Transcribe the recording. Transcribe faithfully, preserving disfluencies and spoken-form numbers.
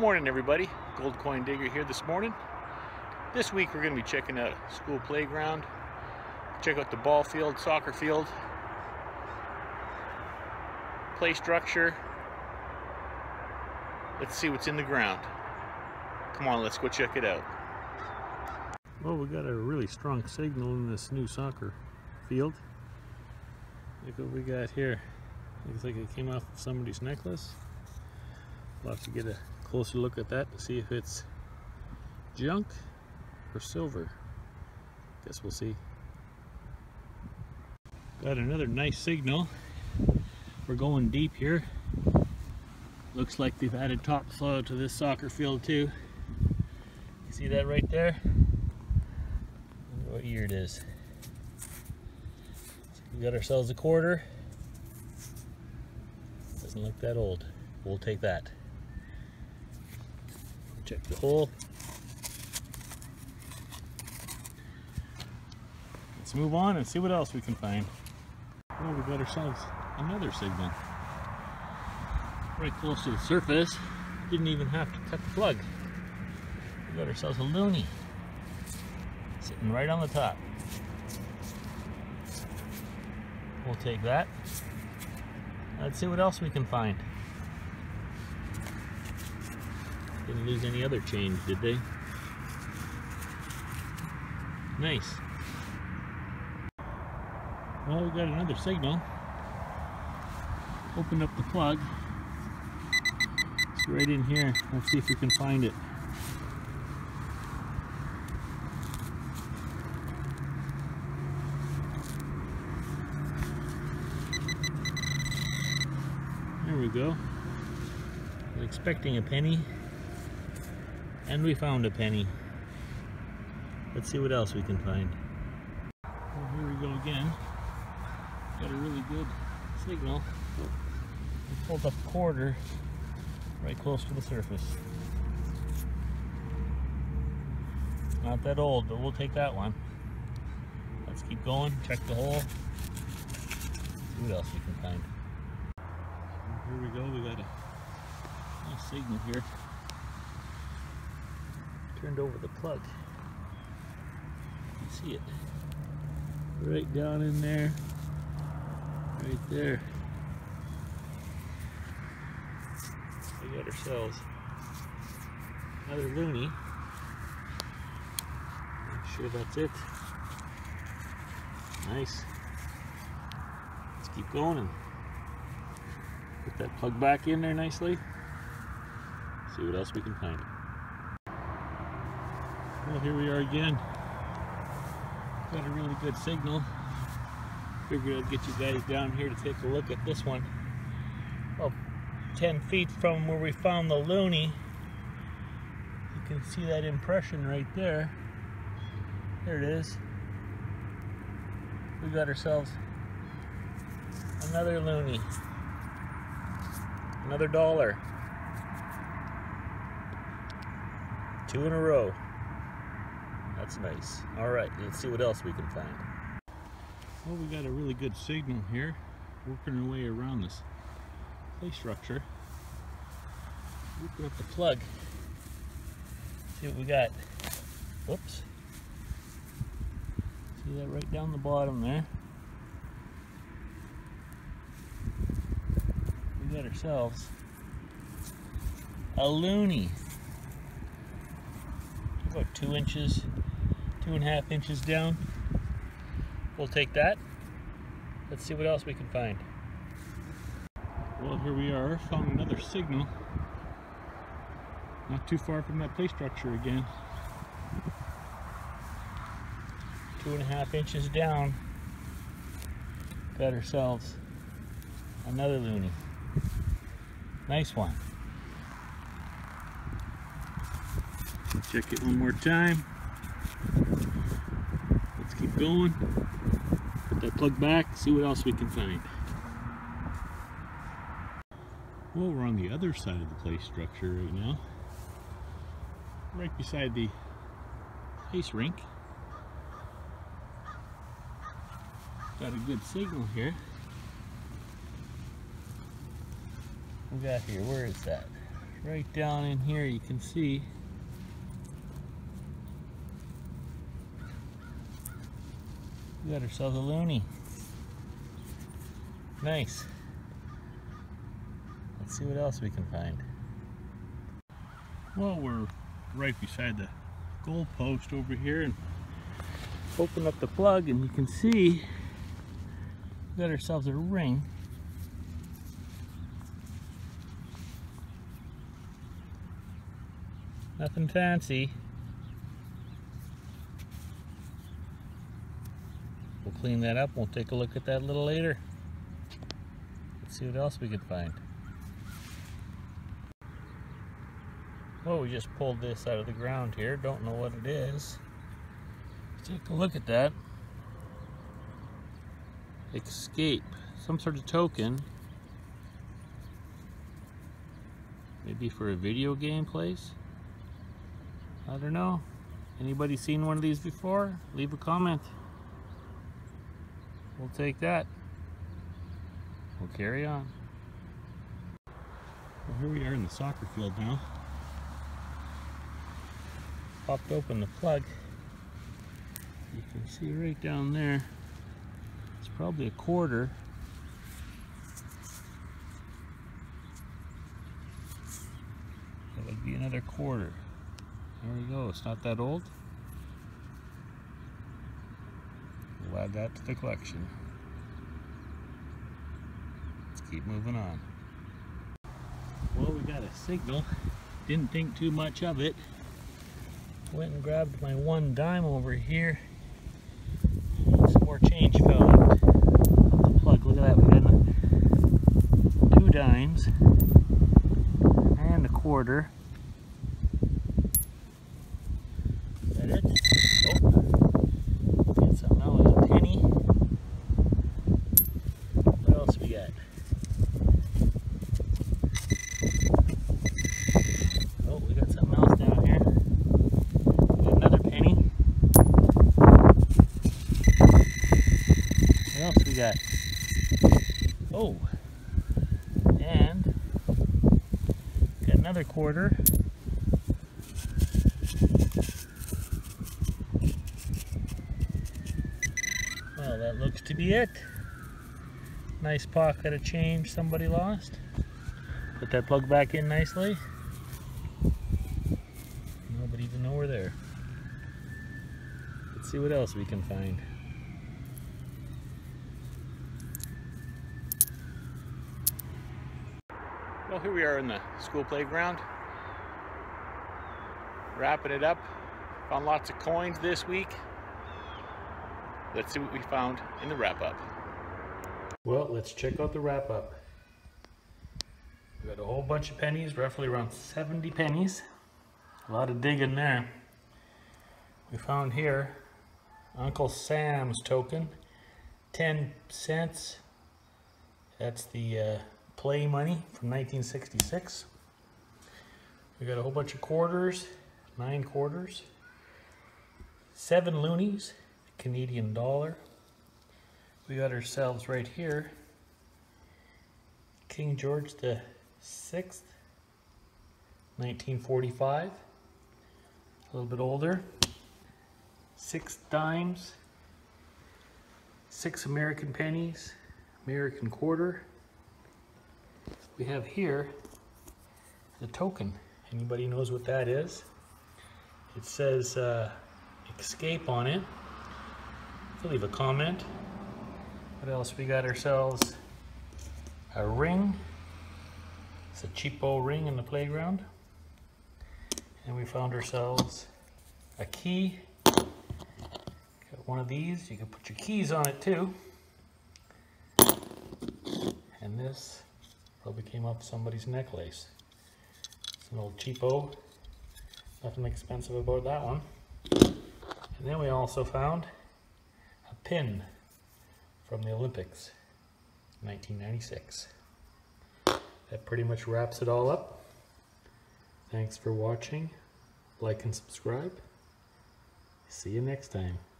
morning, everybody. Gold Coin Digger here this morning. This week we're going to be checking out a school playground. Check out the ball field, soccer field, play structure. Let's see what's in the ground. Come on, let's go check it out. Well, we got a really strong signal in this new soccer field. Look what we got here. Looks like it came off of somebody's necklace. We'll have to get a closer look at that to see if it's junk or silver. Guess we'll see. Got another nice signal. We're going deep here. Looks like they've added topsoil to this soccer field too. You see that right there? I wonder what year it is. We got ourselves a quarter. Doesn't look that old. We'll take that. Check the hole. Let's move on and see what else we can find. Well, we got ourselves another signal. Right close to the surface. Didn't even have to cut the plug. We got ourselves a loonie. Sitting right on the top. We'll take that. Let's see what else we can find. Didn't lose any other change, did they? Nice. Well, we got another signal. Open up the plug. It's right in here. Let's see if we can find it. There we go. I was expecting a penny. And we found a penny. Let's see what else we can find. Well, here we go again. Got a really good signal. We pulled up a quarter right close to the surface. Not that old, but we'll take that one. Let's keep going, check the hole. See what else we can find. Here we go, we got a nice signal here. Turned over the plug. You can see it right down in there, right there. We got ourselves another loonie. Make sure that's it. Nice. Let's keep going and put that plug back in there nicely. See what else we can find. Well, here we are again. Got a really good signal. Figured I'd get you guys down here to take a look at this one. Well, ten feet from where we found the loonie. You can see that impression right there. There it is. We got ourselves another loonie. Another dollar. Two in a row. That's nice. Alright, let's see what else we can find. Well, we got a really good signal here. Working our way around this play structure. Open up the plug. See what we got. Whoops. See that right down the bottom there? We got ourselves a loonie. About two inches. Two and a half inches down. We'll take that. Let's see what else we can find. Well, here we are, found another signal. Not too far from that play structure again. Two and a half inches down. Got ourselves another loonie. Nice one. Check it one more time. Let's keep going. Put that plug back, see what else we can find. Well, we're on the other side of the play structure right now. Right beside the ice rink. Got a good signal here. We got here, where is that? right down in here you can see we got ourselves a loonie. Nice. Let's see what else we can find. Well, we're right beside the goal post over here and open up the plug and you can see we got ourselves a ring. Nothing fancy. We'll clean that up. We'll take a look at that a little later. Let's see what else we can find. Well, we just pulled this out of the ground here. Don't know what it is. Let's take a look at that. Escape. Some sort of token. Maybe for a video game place? I don't know. Anybody seen one of these before? Leave a comment. We'll take that. We'll carry on. Well, here we are in the soccer field now. Popped open the plug. You can see right down there. It's probably a quarter. That would be another quarter. There we go. It's not that old. We'll add that to the collection. Let's keep moving on. Well, we got a signal. Didn't think too much of it. Went and grabbed my one dime over here. Some more change fell out. The plug, look at that. We got two dimes and a quarter. Is that it? Oh, got something else. A penny. What else we got? Oh, we got something else down here. We got another penny. What else we got? Oh, and got another quarter. Well, that looks to be it. Nice pocket of change somebody lost. Put that plug back in nicely. Nobody even know we're there. Let's see what else we can find. Well, here we are in the school playground. Wrapping it up. Found lots of coins this week. Let's see what we found in the wrap-up. Well, let's check out the wrap-up. We got a whole bunch of pennies, roughly around seventy pennies. A lot of digging there. We found here Uncle Sam's token, ten cents. That's the uh, play money from nineteen sixty-six. We got a whole bunch of quarters, nine quarters, seven loonies, Canadian dollar. We got ourselves right here King George the Sixth, nineteen forty-five, a little bit older. Six dimes, six American pennies, American quarter. We have here the token. Anybody knows what that is? It says uh, escape on it. Leave a comment. What else? We got ourselves a ring. It's a cheapo ring in the playground. And we found ourselves a key. Got one of these. You can put your keys on it too. And this probably came off somebody's necklace. It's an old cheapo. Nothing expensive about that one. And then we also found pin from the Olympics, nineteen ninety-six. That pretty much wraps it all up. Thanks for watching. Like and subscribe. See you next time.